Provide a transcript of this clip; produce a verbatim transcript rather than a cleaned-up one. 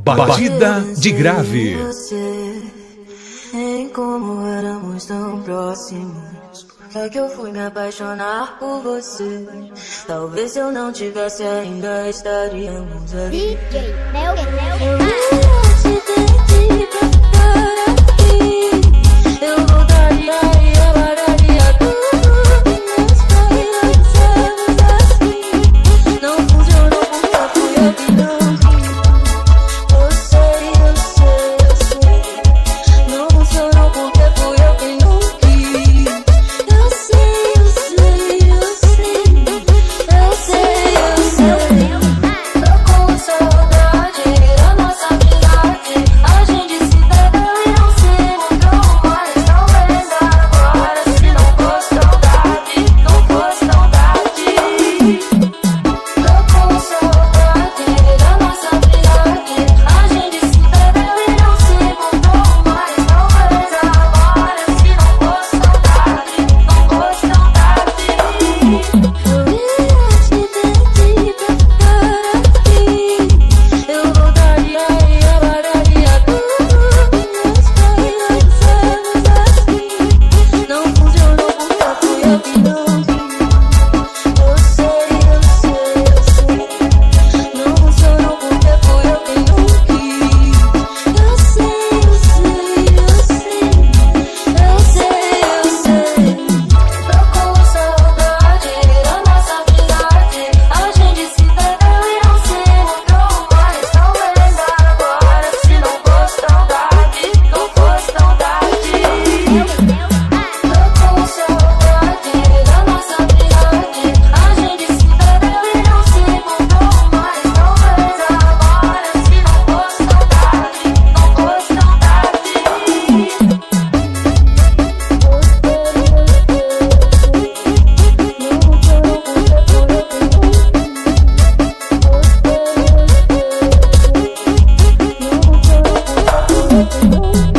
Batida de grave. Em como éramos tão próximos, por que eu fui me apaixonar por você? Talvez se eu não tivesse ainda estaríamos ali. D J Neo, Neo, Eu te perdi pra ficar aqui. Eu voltaria e apagaria tudo que nos fizemos assim. Não funcionou porque fui eu que não quis. Eu sei, eu sei, eu sei. Não funcionou porque fui eu que não quis. Eu sei, eu sei, eu sei. Eu sei, eu sei. Tô com saudade da nossa amizade. A gente se perdeu e não se encontrou mais. Talvez agora, se não fosse saudade, não fosse saudade. Tô com saudade da nossa amizade. A gente se perdeu e não se encontrou mais. Talvez agora, se não fosse saudade, não fosse saudade. Eu ia te pedir pra ficar aqui. Eu voltaria e apagaria tudo que nos fizemos assim. Não funcionou porque fui eu que não quis. Eu sei, eu sei, eu sei. Não funcionou porque fui eu que não quis. Eu sei, eu sei, eu sei. Eu sei, eu sei. Tô com saudade da nossa amizade. A gente se perdeu e não se encontrou mais. Talvez agora, se não fosse saudade, não fosse saudade. Tô com saudade da nossa amizade. A gente se perdeu e não se encontrou mais. Talvez agora, se não fosse saudade, não fosse saudade.